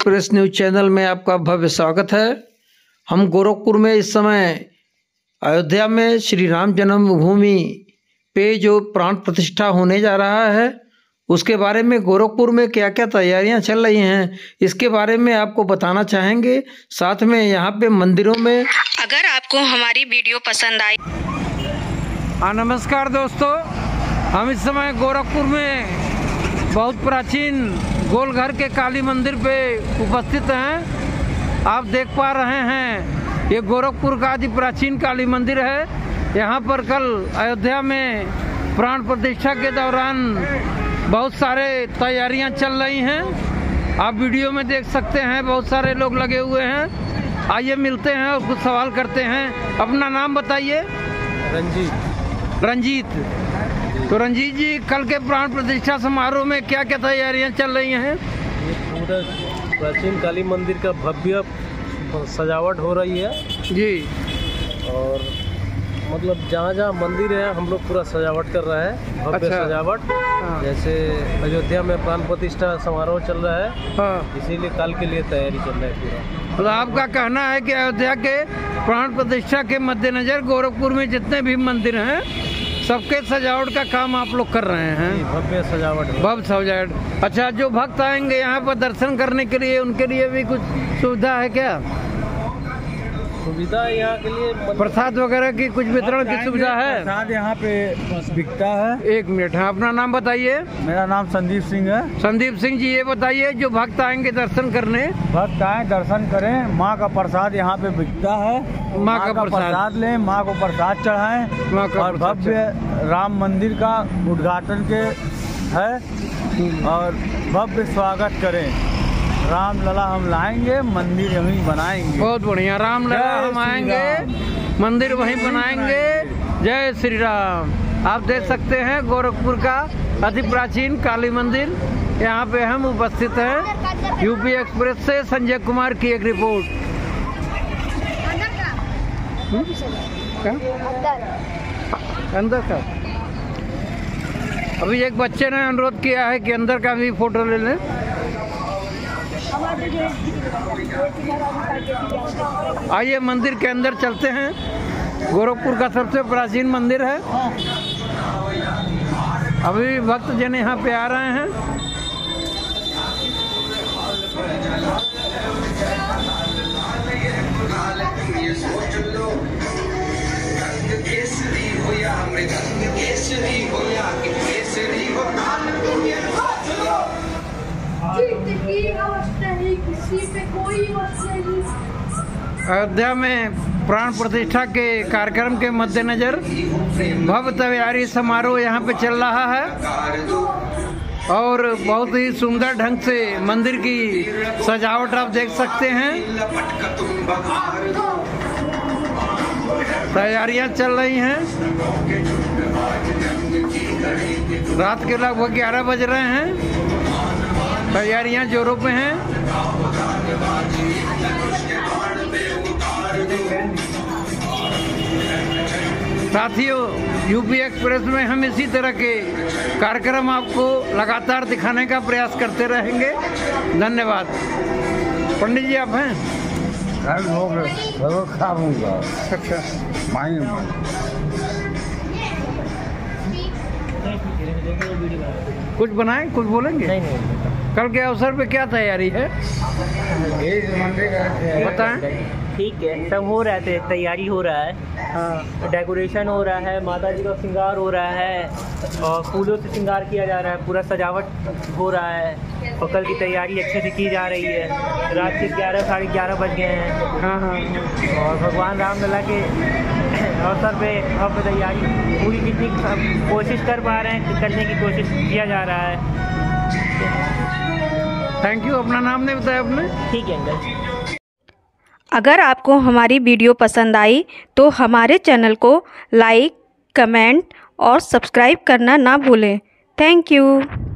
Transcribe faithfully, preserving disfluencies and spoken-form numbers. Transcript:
Press news channel में आपका भव्य स्वागत है। हम गोरखपुर में इस समय अयोध्या में श्री राम जन्मभूमि पे जो प्राण प्रतिष्ठा होने जा रहा है उसके बारे में गोरखपुर में क्या क्या तैयारियां चल रही हैं इसके बारे में आपको बताना चाहेंगे। साथ में यहाँ पे मंदिरों में अगर आपको हमारी वीडियो पसंद आई। हाँ नमस्कार दोस्तों, हम इस समय गोरखपुर में बहुत प्राचीन गोलघर के काली मंदिर पे उपस्थित हैं। आप देख पा रहे हैं ये गोरखपुर का अति प्राचीन काली मंदिर है। यहाँ पर कल अयोध्या में प्राण प्रतिष्ठा के दौरान बहुत सारे तैयारियां चल रही हैं। आप वीडियो में देख सकते हैं, बहुत सारे लोग लगे हुए हैं। आइए मिलते हैं और कुछ सवाल करते हैं। अपना नाम बताइए। रंजीत। रंजीत तो रंजीत जी, कल के प्राण प्रतिष्ठा समारोह में क्या क्या तैयारियां चल रही हैं? ये पूरा प्राचीन काली मंदिर का भव्य सजावट हो रही है जी। और मतलब जहाँ जहाँ मंदिर है हम लोग पूरा सजावट कर रहे हैं, भव्य अच्छा। सजावट। हाँ। जैसे अयोध्या में प्राण प्रतिष्ठा समारोह चल रहा है, हाँ। इसीलिए कल के लिए तैयारी चल रहा है पूरा। तो आपका कहना है कि अयोध्या के प्राण प्रतिष्ठा के मद्देनजर गोरखपुर में जितने भी मंदिर हैं सबके सजावट का काम आप लोग कर रहे हैं। भव्य सजावट है। भव्य सजावट। अच्छा, जो भक्त आएंगे यहाँ पर दर्शन करने के लिए उनके लिए भी कुछ सुविधा है क्या? सुविधा यहाँ के लिए मतलब प्रसाद वगैरह की कुछ वितरण की सुविधा है? प्रसाद यहाँ पे बिकता है। एक मिनट, हाँ अपना नाम बताइए। मेरा नाम संदीप सिंह है। संदीप सिंह जी, ये बताइए जो भक्त आएंगे दर्शन करने, भक्त आए दर्शन करें, माँ का प्रसाद यहाँ पे बिकता है। माँ का प्रसाद। प्रसाद लें, माँ को प्रसाद चढ़ाएं माँ का और प्रसाद भव्य राम मंदिर का उद्घाटन के है और भव्य स्वागत करें। राम लला हम लाएंगे, मंदिर यहीं बनाएंगे। बहुत बढ़िया। राम लला हम आएंगे, मंदिर वहीं बनाएंगे। जय श्री राम। आप देख सकते हैं गोरखपुर का अति प्राचीन काली मंदिर, यहाँ पे हम उपस्थित हैं। यूपी एक्सप्रेस से संजय कुमार की एक रिपोर्ट। क्या? अंदर का अभी एक बच्चे ने अनुरोध किया है कि अंदर का भी फोटो ले लें। आइए मंदिर के अंदर चलते हैं। गोरखपुर का सबसे प्राचीन मंदिर है। अभी भक्त जन यहाँ पे आ रहे हैं। अयोध्या में प्राण प्रतिष्ठा के कार्यक्रम के मद्देनजर भव्य तैयारी समारोह यहाँ पे चल रहा है और बहुत ही सुंदर ढंग से मंदिर की सजावट आप देख सकते हैं। तैयारियां चल रही हैं। रात के लगभग ग्यारह बज रहे हैं। तैयारियां जोरों पे हैं। साथियों, यूपी एक्सप्रेस में हम इसी तरह के कार्यक्रम आपको लगातार दिखाने का प्रयास करते रहेंगे। धन्यवाद। पंडित जी आप हैं? अच्छा, कुछ बनाएं, कुछ बोलेंगे? नहीं नहीं। कल के अवसर पे क्या तैयारी है बताएं। ठीक है, सब हो रहा है, तैयारी हो रहा है। हाँ, डेकोरेशन हो रहा है, माता जी का श्रृंगार हो रहा है और फूलों से श्रृंगार किया जा रहा है, पूरा सजावट हो रहा है और कल की तैयारी अच्छे से की जा रही है। रात के ग्यारह साढ़े ग्यारह बज गए हैं। हाँ हाँ। और भगवान राम लला के अवसर पे अब तैयारी पूरी जितनी कोशिश कर पा रहे हैं करने की कोशिश किया जा रहा है। Thank you. अपना नाम नहीं बताया आपने? ठीक है अंकल। अगर आपको हमारी वीडियो पसंद आई तो हमारे चैनल को लाइक, कमेंट और सब्सक्राइब करना ना भूलें। Thank you.